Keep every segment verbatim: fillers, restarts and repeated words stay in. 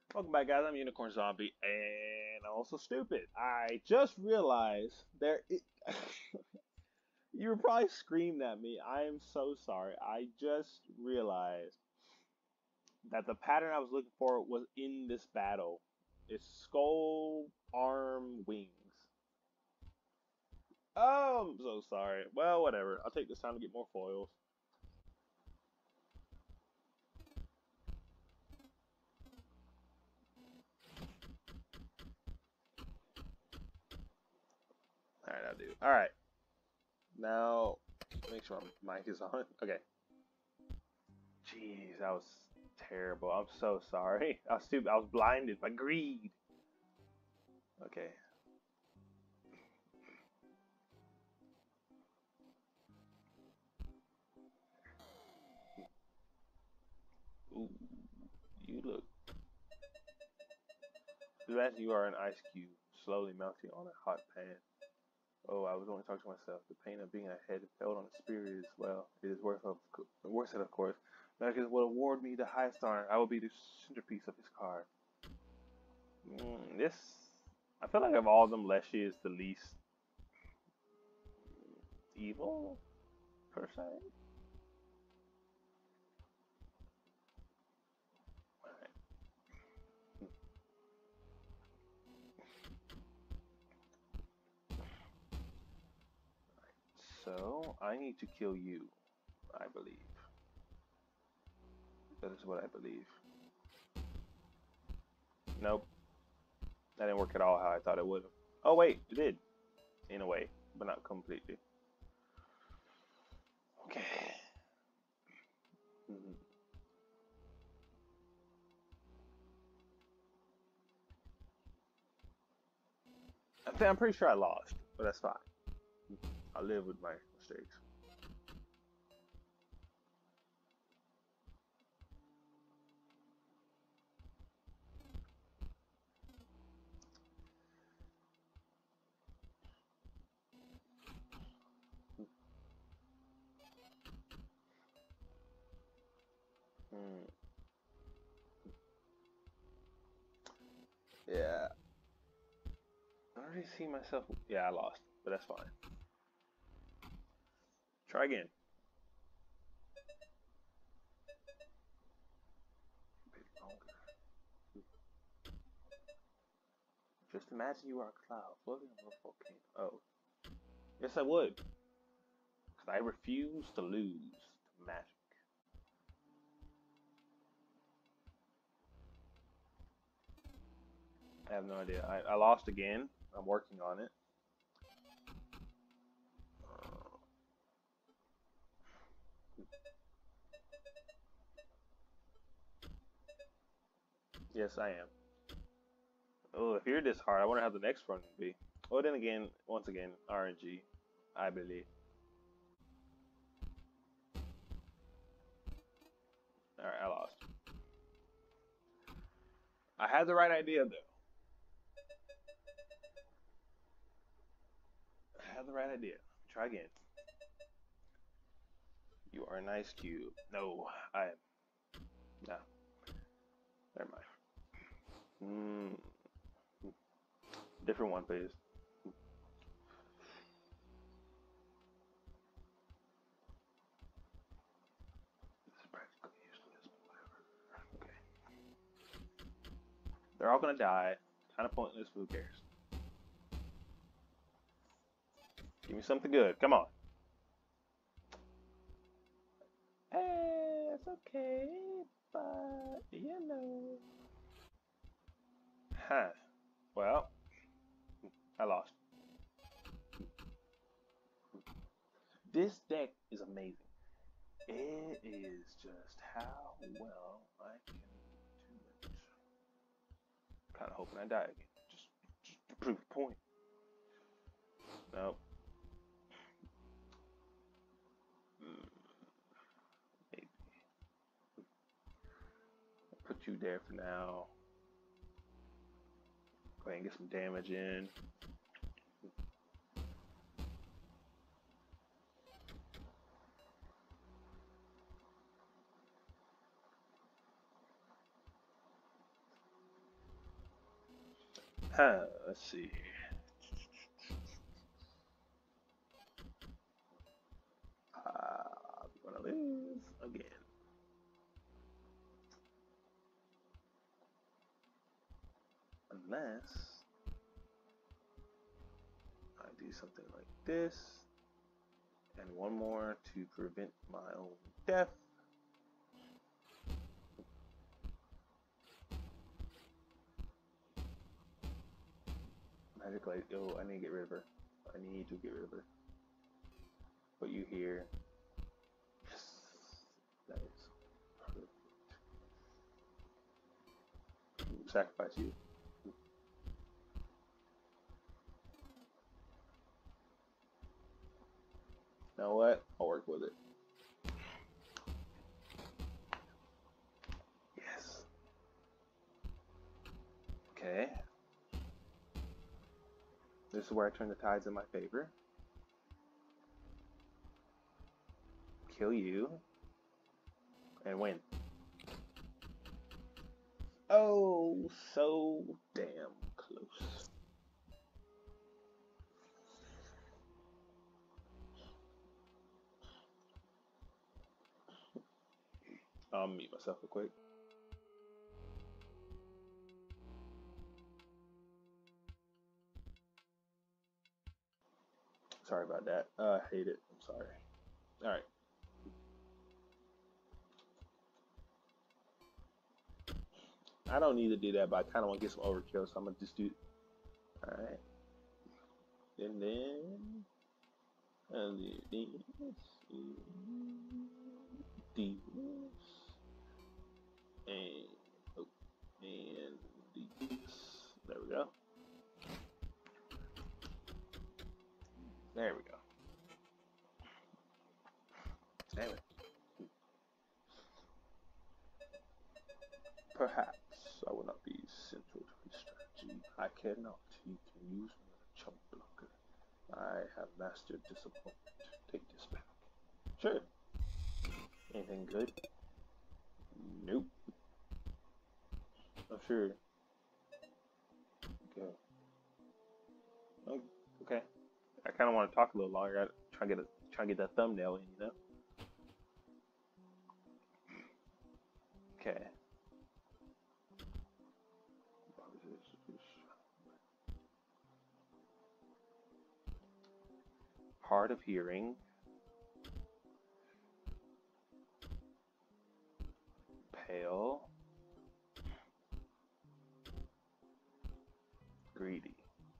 Welcome back, guys. I'm Unicorn Zombie, and I'm also stupid. I just realized there. It, you were probably screamed at me. I am so sorry. I just realized that the pattern I was looking for was in this battle. It's skull, arm, wings. Oh, I'm so sorry. Well, whatever. I'll take this time to get more foils. All right, I'll do. All right. Now, make sure my mic is on. Okay. Jeez, that was terrible. I'm so sorry. I was stupid. I was blinded by greed. Okay. Ooh, you look. Imagine you are an ice cube slowly melting on a hot pan. Oh, I was only talking to myself. The pain of being a head held on a spear is, well, it is worth of worth it, of course. Marcus will award me the highest honor. I will be the centerpiece of his card. Mm, this, I feel like of all of them, Leshy is the least evil per se. Alright. So I need to kill you. I believe. That is what I believe. Nope. That didn't work at all how I thought it would. Oh wait, it did. In a way, but not completely. Okay. Mm-hmm. I think I'm pretty sure I lost, but that's fine. I live with my mistakes. Hmm. Yeah. I already see myself. Yeah, I lost, but that's fine. Try again. A bit longer. Just imagine you are a cloud floating over a volcano. Oh, yes, I would, because I refuse to lose to magic. I have no idea. I, I lost again. I'm working on it. Uh, yes, I am. Oh, if you're this hard, I wonder how the next run will be. Well, then again, once again, R N G, I believe. All right, I lost. I had the right idea though. I had the right idea. Try again. You are a nice cube. No, I am. No, never mind. Mm, different one, please. This is practically useless, but whatever. Okay. They're all gonna die. Kind of pointless, but who cares? Give me something good. Come on. Hey, it's okay, but you know. Huh. Well, I lost. This deck is amazing. It is just how well I can do it. Kind of hoping I die again, just, just to prove a point. Nope. Mm, maybe put you there for now. Go ahead and get some damage in. Huh, let's see. Uh, I'm gonna lose again. Unless I do something like this, and one more to prevent my own death. Magic light. Oh, I need to get rid of her. I need to get rid of her. Put you here. Yes, that is perfect. Sacrifice you. You know what? I'll work with it. Yes. Okay. This is where I turn the tides in my favor. Kill you. And win. Oh, so damn close. I'll mute myself real quick. Sorry about that. Uh, I hate it. I'm sorry. Alright. I don't need to do that, but I kind of want to get some overkill, so I'm going to just do... Alright. And then... And then this. This. And... Oh, and this. There we go. There we go. Damn it. Perhaps I will not be central to his strategy. I cannot. You can use me as a chump blocker. I have mastered disappointment. Take this back. Sure. Anything good? Nope. Oh, sure. Go. Oh, okay. I kind of want to talk a little longer. I try to get a try to get that thumbnail in, you know. Okay. Hard of hearing. Pale. Greedy.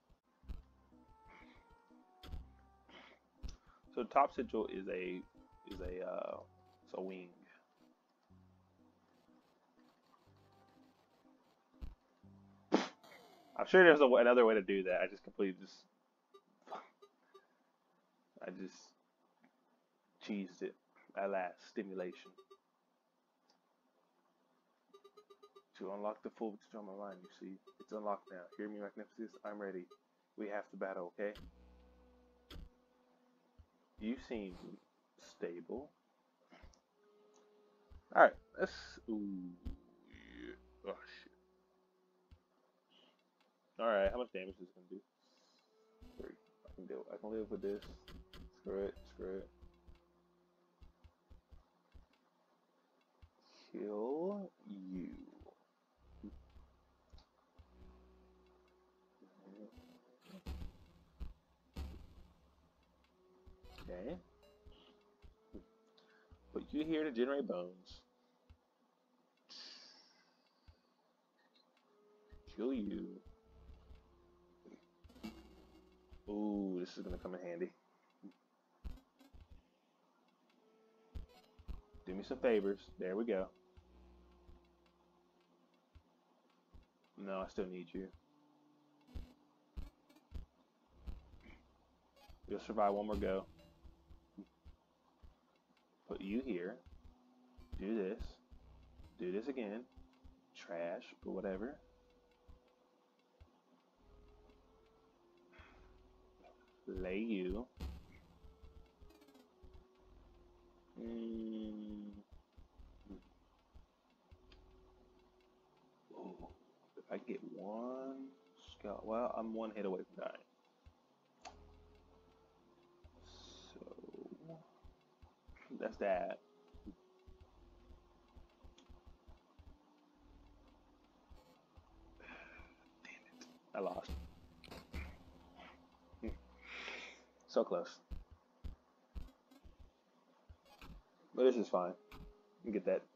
So top sigil is a is a uh, it's a wing. I'm sure there's a, another way to do that. I just completely just I just cheesed it. Alas, stimulation. To unlock the full potential of my mind, you see. It's unlocked now. Hear me, Magnificus? I'm ready. We have to battle, okay? You seem stable. Alright, let's... Ooh, yeah. Oh, shit. Alright, how much damage is this gonna do? Three. I can deal. I can live with this. Screw it. Screw it. Kill you. Okay. Put you here to generate bones. Kill you. Ooh, this is gonna come in handy. Do me some favors. There we go. No, I still need you. You'll survive one more go. Put you here. Do this. Do this again. Trash, but whatever. Lay you. Mm. Ooh, if I get one skill. Well, I'm one hit away from dying. So that's that. Damn it. I lost. So close. But this is fine. You get that.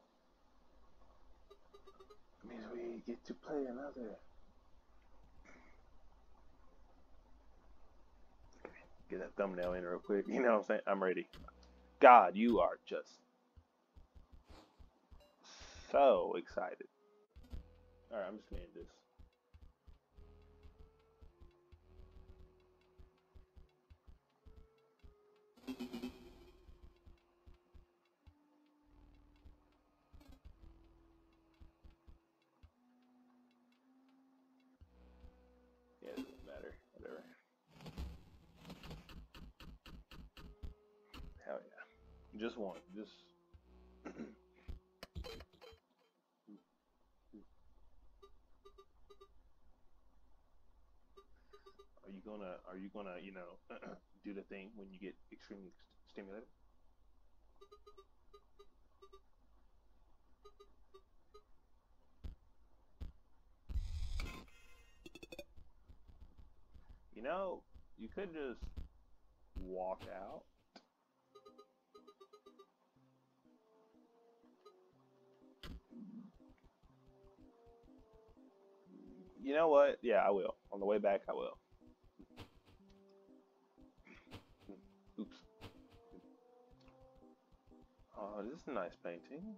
It means we get to play another. Get that thumbnail in real quick. You know what I'm saying? I'm ready. God, you are just so excited. Alright, I'm just gonna end this. Yeah, it doesn't matter. Whatever. Hell yeah. Just one. Just Are you gonna are you gonna, you know, do the thing when you get extremely stimulated? You know, you could just walk out. You know what? Yeah, I will. On the way back, I will. Oops. Oh, this is a nice painting.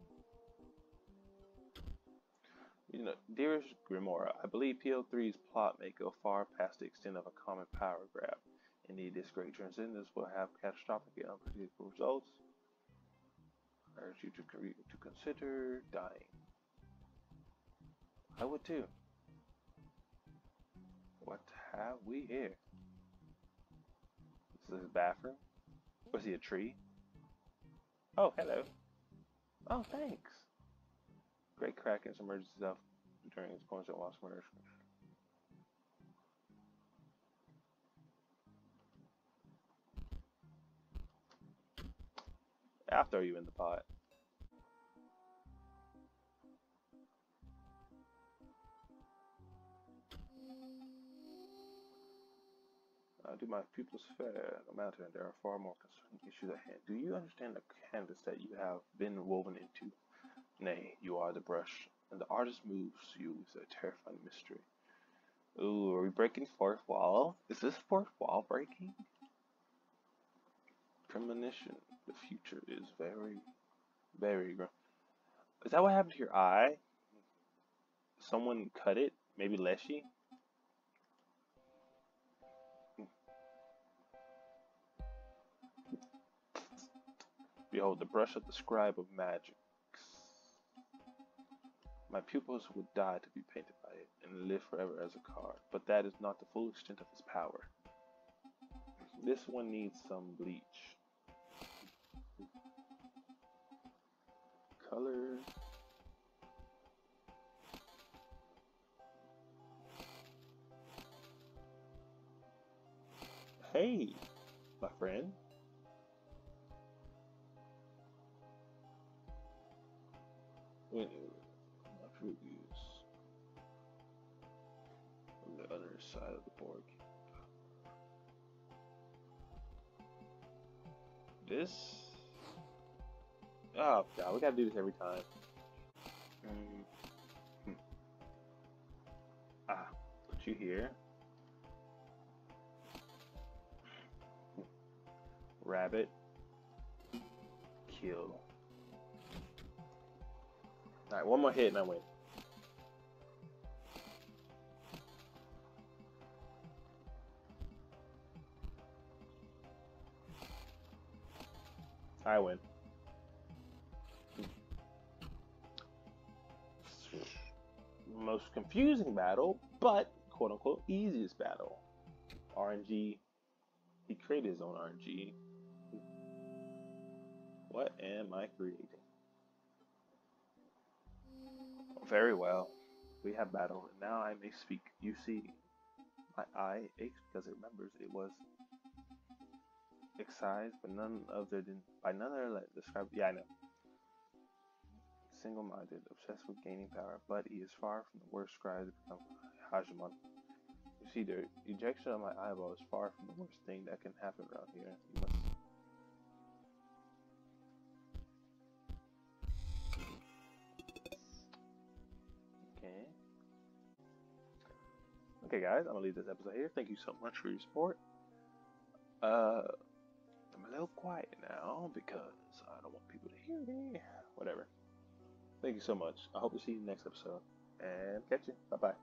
You know, dearest Grimoire, I believe P O three's plot may go far past the extent of a common power grab. Indeed, this great transcendence will have catastrophic and unpredictable results. I urge you to, to consider dying. I would too. What have we here? This is his bathroom. Was he a tree? Oh, hello. Oh, thanks. Great Kraken submerges itself during its points at lost murders. I'll throw you in the pot. Uh, do my pupils fair? No matter, there are far more concerning issues at hand. Do you understand the canvas that you have been woven into? Nay, you are the brush, and the artist moves you with a terrifying mystery. Ooh, are we breaking fourth wall? Is this fourth wall breaking? Premonition. The future is very, very grim. Is that what happened to your eye? Someone cut it? Maybe Leshy? Behold, the brush of the scribe of magic. My pupils would die to be painted by it, and live forever as a card, but that is not the full extent of its power. This one needs some bleach. Color. Hey, my friend. When my fruit use on the other side of the board. This. Oh god, we gotta do this every time. Mm. Hmm. Ah, put you here. Rabbit. Kill. Alright, one more hit and I win. I win. Most confusing battle, but quote unquote easiest battle. R N G. He created his own R N G. What am I creating? Very well. We have battle, and now I may speak. You see, my eye aches because it remembers it was excised, but none of it by none other let describe. Yeah, I know. Single-minded, obsessed with gaining power, but he is far from the worst scribe to become Hajimon. You see, the ejection of my eyeball is far from the worst thing that can happen around here. You must. Okay. Okay, guys, I'm gonna leave this episode here. Thank you so much for your support. Uh, I'm a little quiet now because I don't want people to hear me. Whatever. Thank you so much. I hope to see you next episode. And catch you. Bye bye.